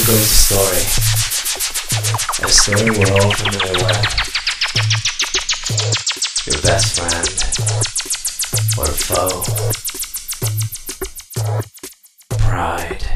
goes the story. A story we're all familiar with. Your best friend or foe. Pride.